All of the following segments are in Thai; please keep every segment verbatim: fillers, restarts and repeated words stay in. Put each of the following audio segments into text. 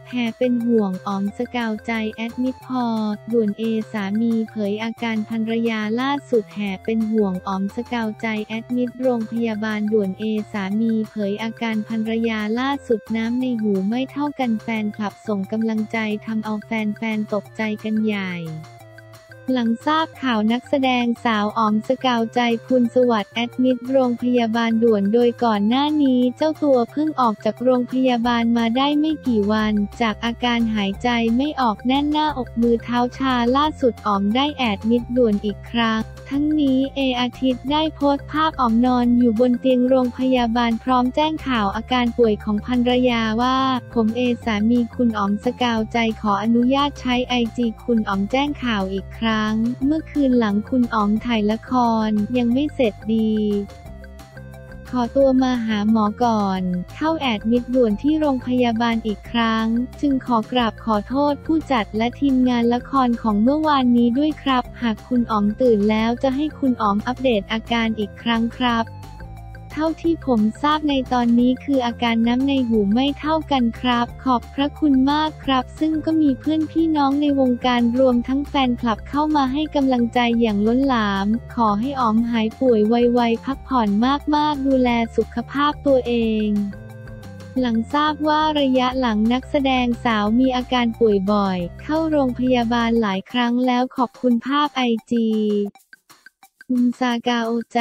แห่เป็นห่วงอ๋อมสกาวใจแอดมิดพอด่วนเอสามีเผยอาการภรรยาล่าสุดแห่เป็นห่วงอ๋อมสกาวใจแอดมิดโรงพยาบาลด่วนเอสามีเผยอาการภรรยาล่าสุดน้ำในหูไม่เท่ากันแฟนคลับส่งกำลังใจทำเอาแฟนๆตกใจกันใหญ่หลังทราบข่าวนักแสดงสาวอ๋อมสกาวใจภูลสวัสดิ์แอดมิดโรงพยาบาลด่วนโดยก่อนหน้านี้เจ้าตัวเพิ่งออกจากโรงพยาบาลมาได้ไม่กี่วันจากอาการหายใจไม่ออกแน่นหน้าอกมือเท้าชาล่าสุดอ๋อมได้แอดมิดด่วนอีกครั้งทั้งนี้เออาทิตย์ได้โพสต์ภาพอ๋อมนอนอยู่บนเตียงโรงพยาบาลพร้อมแจ้งข่าวอาการป่วยของภรรยาว่าผมเอสามีคุณอ๋อมสกาวใจขออนุญาตใช้ไอจีคุณอ๋อมแจ้งข่าวอีกครั้งเมื่อคืนหลังคุณอ๋อมถ่ายละครยังไม่เสร็จดีขอตัวมาหาหมอก่อนเข้าแอดมิดด่วนที่โรงพยาบาลอีกครั้งจึงขอกราบขอโทษผู้จัดและทีมงานละครของเมื่อวานนี้ด้วยครับหากคุณอ๋อมตื่นแล้วจะให้คุณอ๋อมอัปเดตอาการอีกครั้งครับเท่าที่ผมทราบในตอนนี้คืออาการน้ำในหูไม่เท่ากันครับขอบพระคุณมากครับซึ่งก็มีเพื่อนพี่น้องในวงการรวมทั้งแฟนคลับเข้ามาให้กำลังใจอย่างล้นหลามขอให้อ๋อมหายป่วยไวๆพักผ่อนมากๆดูแลสุขภาพตัวเองหลังทราบว่าระยะหลังนักแสดงสาวมีอาการป่วยบ่อยเข้าโรงพยาบาลหลายครั้งแล้วขอบคุณภาพไอจีอุมซากาโอใจ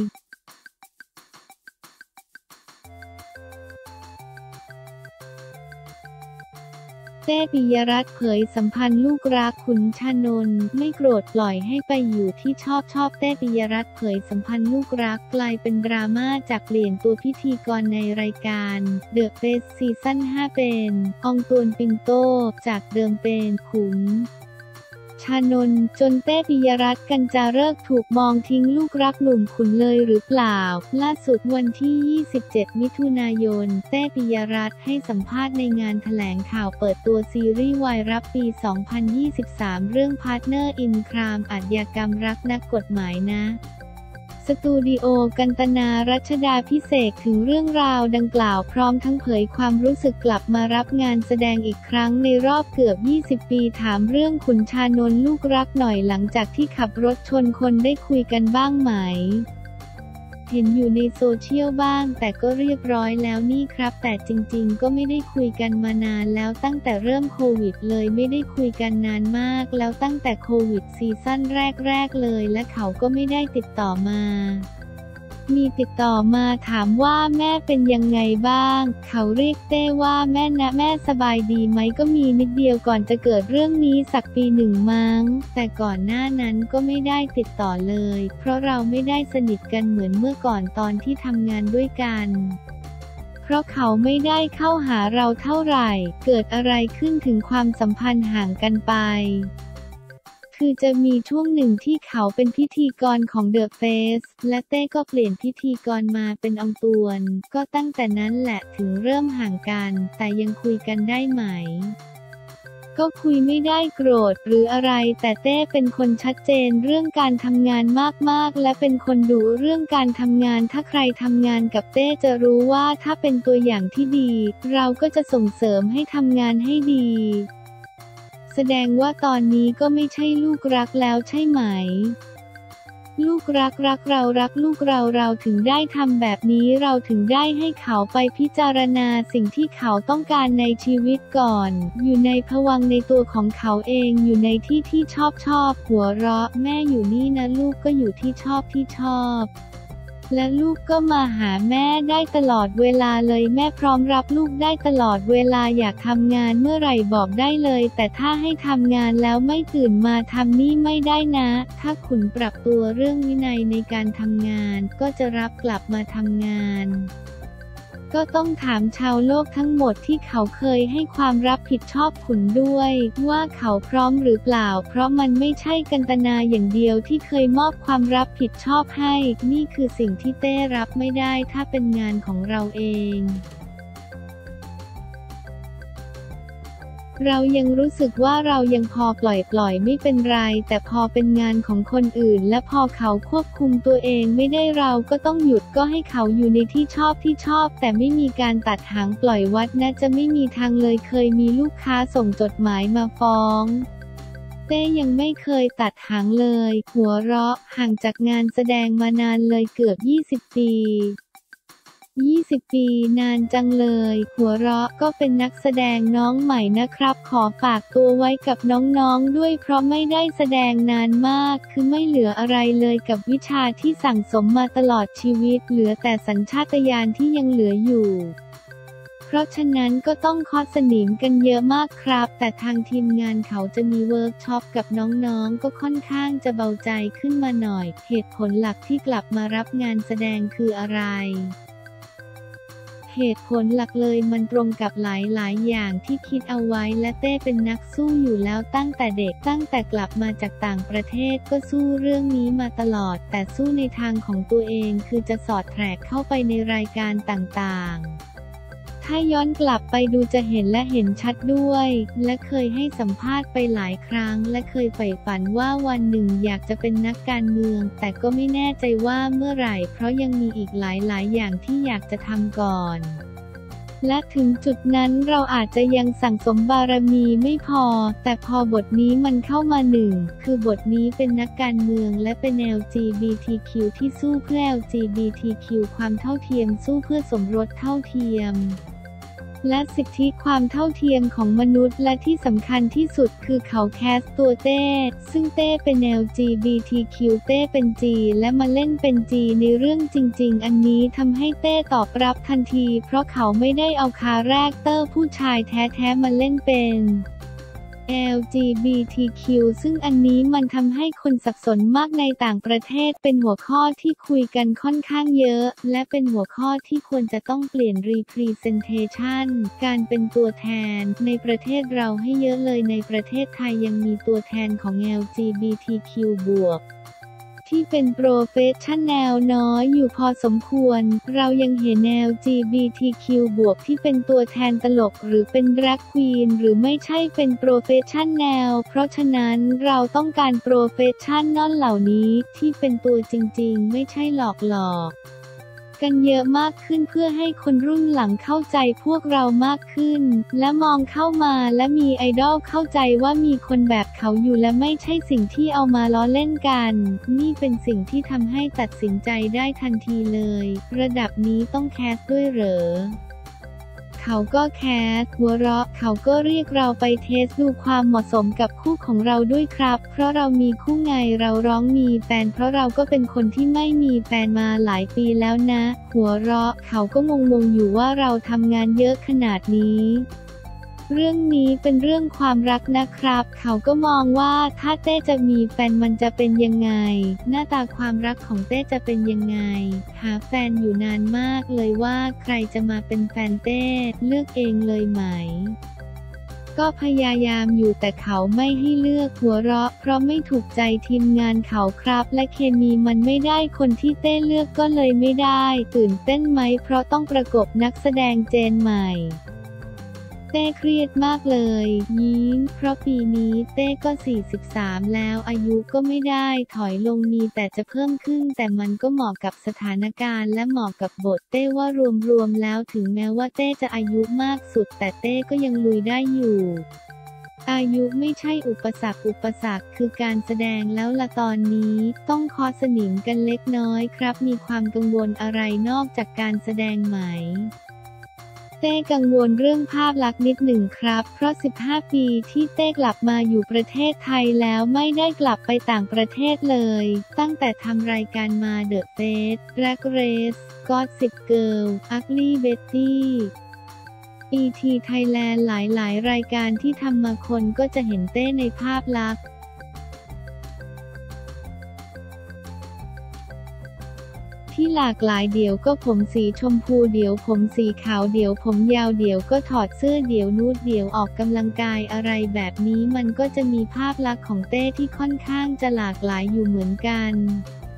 เต้ ปิยรัตน์เผยสัมพันธ์ลูกรักขุนชานนท์ไม่โกรธปล่อยให้ไปอยู่ที่ชอบชอบเต้ ปิยรัตน์เผยสัมพันธ์ลูกรักกลายเป็นดราม่าจากเปลี่ยนตัวพิธีกรในรายการเดอะเฟสซีซั่นห้าเป็นอองตวนปินโตจากเดิมเป็นขุนชานนท์จนเต้ ปิยรัตน์ กัญจาฤกษ์ถูกมองทิ้งลูกรักหนุ่มขุนเลยหรือเปล่าล่าสุดวันที่ยี่สิบเจ็ดมิถุนายนเต้ ปิยรัตน์ให้สัมภาษณ์ในงานแถลงข่าวเปิดตัวซีรีส์วายรับปีสองพันยี่สิบสามเรื่อง Partner in Crime อาชญากรรมรักนักกฎหมายนะสตูดิโอกันตนารัชดาพิเศษถึงเรื่องราวดังกล่าวพร้อมทั้งเผยความรู้สึกกลับมารับงานแสดงอีกครั้งในรอบเกือบยี่สิบปีถามเรื่องขุนชานนท์ลูกรักหน่อยหลังจากที่ขับรถชนคนได้คุยกันบ้างไหมเห็นอยู่ในโซเชียลบ้างแต่ก็เรียบร้อยแล้วนี่ครับแต่จริงๆก็ไม่ได้คุยกันมานานแล้วตั้งแต่เริ่มโควิดเลยไม่ได้คุยกันนานมากแล้วตั้งแต่โควิดซีซั่นแรกๆเลยและเขาก็ไม่ได้ติดต่อมามีติดต่อมาถามว่าแม่เป็นยังไงบ้างเขาเรียกเต้ว่าแม่นะแม่สบายดีไหมก็มีนิดเดียวก่อนจะเกิดเรื่องนี้สักปีหนึ่งมั้งแต่ก่อนหน้านั้นก็ไม่ได้ติดต่อเลยเพราะเราไม่ได้สนิทกันเหมือนเมื่อก่อนตอนที่ทำงานด้วยกันเพราะเขาไม่ได้เข้าหาเราเท่าไหร่เกิดอะไรขึ้นถึงความสัมพันธ์ห่างกันไปคือจะมีช่วงหนึ่งที่เขาเป็นพิธีกรของ The Face และเต้ก็เปลี่ยนพิธีกรมาเป็นอองตวนก็ตั้งแต่นั้นแหละถึงเริ่มห่างกันแต่ยังคุยกันได้ไหมก็คุยไม่ได้โกรธหรืออะไรแต่เต้เป็นคนชัดเจนเรื่องการทำงานมากๆและเป็นคนดุเรื่องการทำงานถ้าใครทำงานกับเต้จะรู้ว่าถ้าเป็นตัวอย่างที่ดีเราก็จะส่งเสริมให้ทำงานให้ดีแสดงว่าตอนนี้ก็ไม่ใช่ลูกรักแล้วใช่ไหมลูกรักรักเรารักลูกเราเราถึงได้ทำแบบนี้เราถึงได้ให้เขาไปพิจารณาสิ่งที่เขาต้องการในชีวิตก่อนอยู่ในภวังค์ในตัวของเขาเองอยู่ในที่ที่ชอบชอบหัวเราะแม่อยู่นี่นะลูกก็อยู่ที่ชอบที่ชอบและลูกก็มาหาแม่ได้ตลอดเวลาเลยแม่พร้อมรับลูกได้ตลอดเวลาอยากทำงานเมื่อไหร่บอกได้เลยแต่ถ้าให้ทำงานแล้วไม่ตื่นมาทำนี่ไม่ได้นะถ้าขุนปรับตัวเรื่องวินัยในการทำงานก็จะรับกลับมาทำงานก็ต้องถามชาวโลกทั้งหมดที่เขาเคยให้ความรับผิดชอบขุนด้วยว่าเขาพร้อมหรือเปล่าเพราะมันไม่ใช่กันตนาอย่างเดียวที่เคยมอบความรับผิดชอบให้นี่คือสิ่งที่เต้รับไม่ได้ถ้าเป็นงานของเราเองเรายังรู้สึกว่าเรายังพอปล่อยปล่อยไม่เป็นไรแต่พอเป็นงานของคนอื่นและพอเขาควบคุมตัวเองไม่ได้เราก็ต้องหยุดก็ให้เขาอยู่ในที่ชอบที่ชอบแต่ไม่มีการตัดหางปล่อยวัดนะจะไม่มีทางเลยเคยมีลูกค้าส่งจดหมายมาฟ้องเต้ยังไม่เคยตัดหางเลยหัวเราะห่างจากงานแสดงมานานเลยเกือบยี่สิบปียี่สิบปีนานจังเลยหัวเราะก็เป็นนักแสดงน้องใหม่นะครับขอฝากตัวไว้กับน้องๆด้วยเพราะไม่ได้แสดงนานมากคือไม่เหลืออะไรเลยกับวิชาที่สั่งสมมาตลอดชีวิตเหลือแต่สัญชาตญาณที่ยังเหลืออยู่เพราะฉะนั้นก็ต้องเคาะสนิมกันเยอะมากครับแต่ทางทีมงานเขาจะมีเวิร์กช็อปกับน้องๆก็ค่อนข้างจะเบาใจขึ้นมาหน่อยเหตุผลหลักที่กลับมารับงานแสดงคืออะไรเหตุผลหลักเลยมันตรงกับหลายๆอย่างที่คิดเอาไว้และเต้เป็นนักสู้อยู่แล้วตั้งแต่เด็กตั้งแต่กลับมาจากต่างประเทศก็สู้เรื่องนี้มาตลอดแต่สู้ในทางของตัวเองคือจะสอดแทรกเข้าไปในรายการต่างๆถ้าย้อนกลับไปดูจะเห็นและเห็นชัดด้วยและเคยให้สัมภาษณ์ไปหลายครั้งและเคยใฝ่ฝันว่าวันหนึ่งอยากจะเป็นนักการเมืองแต่ก็ไม่แน่ใจว่าเมื่อไหร่เพราะยังมีอีกหลายๆอย่างที่อยากจะทำก่อนและถึงจุดนั้นเราอาจจะยังสั่งสมบารมีไม่พอแต่พอบทนี้มันเข้ามาหนึ่งคือบทนี้เป็นนักการเมืองและเป็น แอล จี บี ที คิว ที่สู้เพื่อ แอล จี บี ที คิว ความเท่าเทียมสู้เพื่อสมรสเท่าเทียมและสิทธิความเท่าเทียมของมนุษย์และที่สำคัญที่สุดคือเขาแคสตัวเต้ซึ่งเต้เป็น แอล จี บี ที คิว เต้เป็น G และมาเล่นเป็น G ในเรื่องจริงๆอันนี้ทำให้เต้ตอบรับทันทีเพราะเขาไม่ได้เอาคาแรคเตอร์ผู้ชายแท้ๆมาเล่นเป็น แอล จี บี ที คิว ซึ่งอันนี้มันทำให้คนสับสนมากในต่างประเทศเป็นหัวข้อที่คุยกันค่อนข้างเยอะและเป็นหัวข้อที่ควรจะต้องเปลี่ยน Representation การเป็นตัวแทนในประเทศเราให้เยอะเลยในประเทศไทยยังมีตัวแทนของ แอล จี บี ที คิว บวกที่เป็นโปรเฟสชั่นแนลน้อยอยู่พอสมควรเรายังเห็น แอล จี บี ที คิว บวกที่เป็นตัวแทนตลกหรือเป็นแดร็กควีนหรือไม่ใช่เป็นโปรเฟสชั่นแนลเพราะฉะนั้นเราต้องการโปรเฟสชั่นนอนเหล่านี้ที่เป็นตัวจริงๆไม่ใช่หลอกหลอกกันเยอะมากขึ้นเพื่อให้คนรุ่นหลังเข้าใจพวกเรามากขึ้นและมองเข้ามาและมีไอดอลเข้าใจว่ามีคนแบบเขาอยู่และไม่ใช่สิ่งที่เอามาล้อเล่นกันนี่เป็นสิ่งที่ทำให้ตัดสินใจได้ทันทีเลยระดับนี้ต้องแคสด้วยเหรอเขาก็แคสหัวเราะเขาก็เรียกเราไปเทสดูความเหมาะสมกับคู่ของเราด้วยครับเพราะเรามีคู่ไงเราร้องมีแฟนเพราะเราก็เป็นคนที่ไม่มีแฟนมาหลายปีแล้วนะหัวเราะเขาก็งงๆอยู่ว่าเราทำงานเยอะขนาดนี้เรื่องนี้เป็นเรื่องความรักนะครับเขาก็มองว่าถ้าเต้จะมีแฟนมันจะเป็นยังไงหน้าตาความรักของเต้จะเป็นยังไงหาแฟนอยู่นานมากเลยว่าใครจะมาเป็นแฟนเต้เลือกเองเลยไหมก็พยายามอยู่แต่เขาไม่ให้เลือกหัวเราะเพราะไม่ถูกใจทีมงานเขาครับและเคมีมันไม่ได้คนที่เต้เลือกก็เลยไม่ได้ตื่นเต้นไหมเพราะต้องประกบนักแสดงเจนใหม่เต้เครียดมากเลยยิ้มเพราะปีนี้เต้ก็สี่สิบสามแล้วอายุก็ไม่ได้ถอยลงมีแต่จะเพิ่มขึ้นแต่มันก็เหมาะกับสถานการณ์และเหมาะกับบทเต้ว่ารวมๆแล้วถึงแม้ว่าเต้จะอายุมากสุดแต่เต้ก็ยังลุยได้อยู่อายุไม่ใช่อุปสรรคอุปสรรคคือการแสดงแล้วละตอนนี้ต้องเคาะสนิมกันเล็กน้อยครับมีความกังวลอะไรนอกจากการแสดงไหมเต้กังวลเรื่องภาพลักษณ์นิดหนึ่งครับเพราะสิบห้าปีที่เต้กลับมาอยู่ประเทศไทยแล้วไม่ได้กลับไปต่างประเทศเลยตั้งแต่ทำรายการมา The Face Drag Race Gossip Girl Ugly Betty อี ที Thailand หลายๆรายการที่ทำมาคนก็จะเห็นเต้ในภาพลักษณ์ที่หลากหลายเดี๋ยวก็ผมสีชมพูเดี๋ยวผมสีขาวเดี๋ยวผมยาวเดี๋ยวก็ถอดเสื้อเดี๋ยวนูดเดี๋ยวออกกำลังกายอะไรแบบนี้มันก็จะมีภาพลักษณ์ของเต้ที่ค่อนข้างจะหลากหลายอยู่เหมือนกัน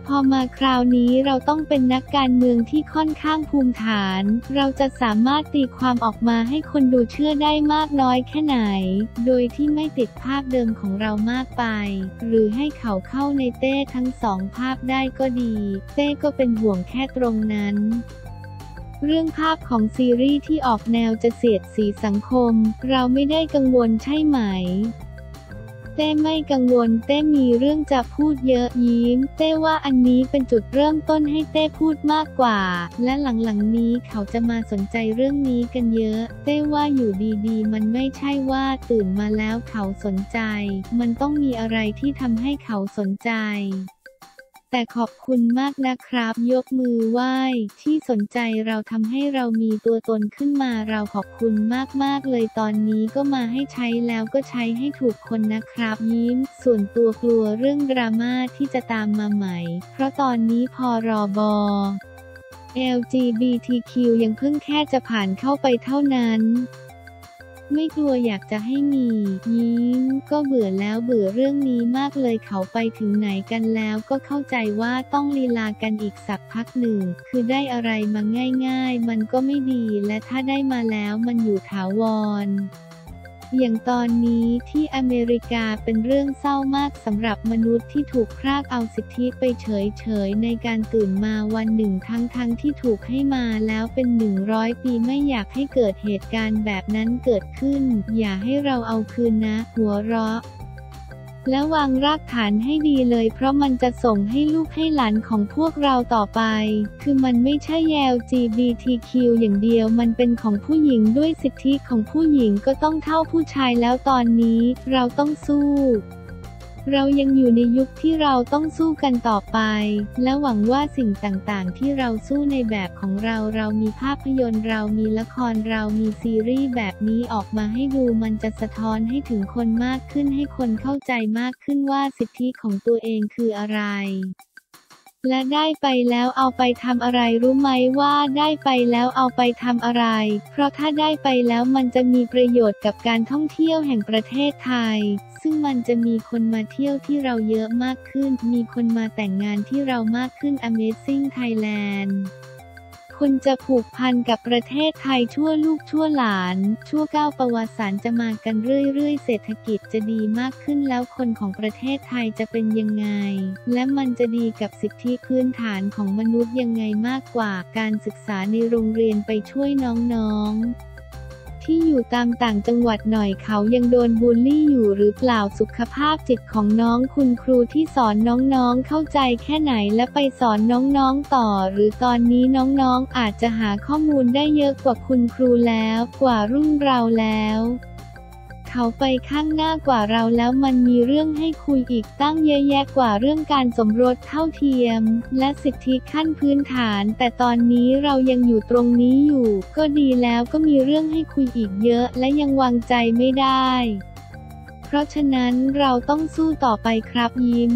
พอมาคราวนี้เราต้องเป็นนักการเมืองที่ค่อนข้างภูมิฐานเราจะสามารถตีความออกมาให้คนดูเชื่อได้มากน้อยแค่ไหนโดยที่ไม่ติดภาพเดิมของเรามากไปหรือให้เขาเข้าในเต้ทั้งสองภาพได้ก็ดีเต้ก็เป็นห่วงแค่ตรงนั้นเรื่องภาพของซีรีส์ที่ออกแนวจะเสียดสีสังคมเราไม่ได้กังวลใช่ไหมเต้ไม่กังวลเต้มีเรื่องจะพูดเยอะยิ้มเต้ว่าอันนี้เป็นจุดเริ่มต้นให้เต้พูดมากกว่าและหลังๆนี้เขาจะมาสนใจเรื่องนี้กันเยอะเต้ว่าอยู่ดีๆมันไม่ใช่ว่าตื่นมาแล้วเขาสนใจมันต้องมีอะไรที่ทำให้เขาสนใจแต่ขอบคุณมากนะครับยกมือไหว้ที่สนใจเราทำให้เรามีตัวตนขึ้นมาเราขอบคุณมากๆเลยตอนนี้ก็มาให้ใช้แล้วก็ใช้ให้ถูกคนนะครับยิ้มส่วนตัวกลัวเรื่องดราม่าที่จะตามมาใหม่เพราะตอนนี้พรบ แอล จี บี ที คิว ยังเพิ่งแค่จะผ่านเข้าไปเท่านั้นไม่กลัวอยากจะให้มียิ้มก็เบื่อแล้วเบื่อเรื่องนี้มากเลยเขาไปถึงไหนกันแล้วก็เข้าใจว่าต้องลีลากันอีกสักพักหนึ่งคือได้อะไรมาง่ายๆมันก็ไม่ดีและถ้าได้มาแล้วมันอยู่ถาวรอย่างตอนนี้ที่อเมริกาเป็นเรื่องเศร้ามากสำหรับมนุษย์ที่ถูกพรากเอาสิทธิไปเฉยๆในการตื่นมาวันหนึ่งทั้งๆที่ถูกให้มาแล้วเป็นหนึ่งร้อยปีไม่อยากให้เกิดเหตุการณ์แบบนั้นเกิดขึ้นอย่าให้เราเอาคืนนะหัวเราะและวางรากฐานให้ดีเลยเพราะมันจะส่งให้ลูกให้หลานของพวกเราต่อไปคือมันไม่ใช่ แอล จี บี ที คิว อย่างเดียวมันเป็นของผู้หญิงด้วยสิทธิของผู้หญิงก็ต้องเท่าผู้ชายแล้วตอนนี้เราต้องสู้เรายังอยู่ในยุคที่เราต้องสู้กันต่อไปและหวังว่าสิ่งต่างๆที่เราสู้ในแบบของเราเรามีภาพยนตร์เรามีละครเรามีซีรีส์แบบนี้ออกมาให้ดูมันจะสะท้อนให้ถึงคนมากขึ้นให้คนเข้าใจมากขึ้นว่าสิทธิของตัวเองคืออะไรและได้ไปแล้วเอาไปทำอะไรรู้ไหมว่าได้ไปแล้วเอาไปทำอะไรเพราะถ้าได้ไปแล้วมันจะมีประโยชน์กับการท่องเที่ยวแห่งประเทศไทยซึ่งมันจะมีคนมาเที่ยวที่เราเยอะมากขึ้นมีคนมาแต่งงานที่เรามากขึ้น Amazing Thailand คนจะผูกพันกับประเทศไทยชั่วลูกชั่วหลานชั่วก้าวประวัติศาสตร์จะมากันเรื่อยๆเศรษฐกิจจะดีมากขึ้นแล้วคนของประเทศไทยจะเป็นยังไงและมันจะดีกับสิทธิพื้นฐานของมนุษย์ยังไงมากกว่าการศึกษาในโรงเรียนไปช่วยน้องๆที่อยู่ตามต่างจังหวัดหน่อยเขายังโดนบูลลี่อยู่หรือเปล่าสุขภาพจิตของน้องคุณครูที่สอนน้องๆเข้าใจแค่ไหนและไปสอนน้องๆต่อหรือตอนนี้น้องๆอาจจะหาข้อมูลได้เยอะกว่าคุณครูแล้วกว่ารุ่นเราแล้วเขาไปข้างหน้ากว่าเราแล้วมันมีเรื่องให้คุยอีกตั้งเยอะแยะกว่าเรื่องการสมรสเท่าเทียมและสิทธิขั้นพื้นฐานแต่ตอนนี้เรายังอยู่ตรงนี้อยู่ก็ดีแล้วก็มีเรื่องให้คุยอีกเยอะและยังวางใจไม่ได้เพราะฉะนั้นเราต้องสู้ต่อไปครับยิ้ม